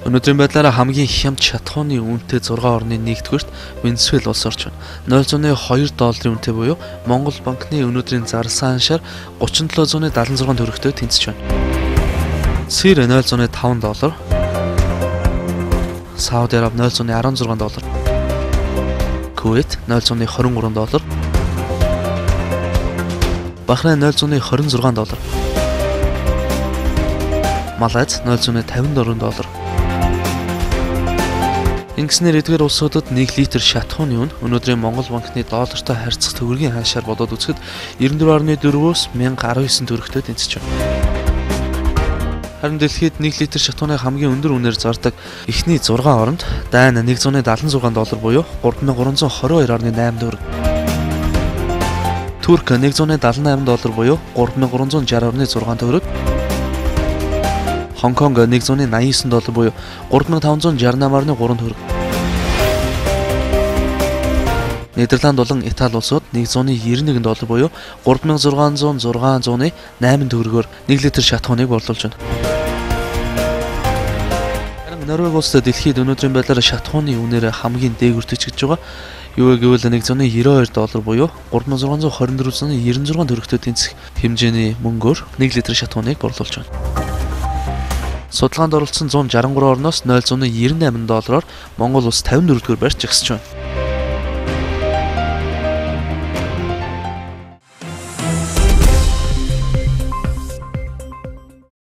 Өнөөдрийн байдлаараа хамгийн хямд шатхууны үнэтэй 6 орны 1-р Венесуэл улс орж байна. $0.2 үнэтэй буюу Монгол банкны өнөөдрийн зарласан ханшаар $3776 төгрөгтэй тэнцэж байна. Сир $0.5, Сауди Араб $0.16, Кувейт $0.23, Бахрейн $0.26, Малайз $0.54. Ингэснээр эдгээр улсуудад 1 литр шатхууны үн өнөөдрийн Монгол банкны доллартай харьцах төгрөгийн ханшаар бодоод үзэхэд 94.4-өөс 1019 төгрөгтэй тэнцэж байна. Харин дэлхийд 1 литр шатхууны хамгийн өндөр үнээр зардаг эхний 6 оронд Дани $176 буюу $3322.8 төгрөг, Турк $178 буюу $3360.6 төгрөг, Хонконг $189 буюу $3568.3 төгрөг. Нидерланд болон Итали улсууд $191 буюу $3606.8 төгрөгөөр 1 литр шатхууныг борлуулж байна. Харин Норвеги улс дэлхийд өнөөдрийн байдлаар шатхууны үнээр хамгийн дээгүүр төчгөж байгаа. Юу гэвэл $192 буюу $3624.96 төгрөгтэй тэнцэх хэмжээний мөнгөөр 1 литр шатхууныг борлуулж байна. Судалгаанд оролцсон 163 орноос $0.98-оор Монгол улс 54-р байрт жигсэж байна.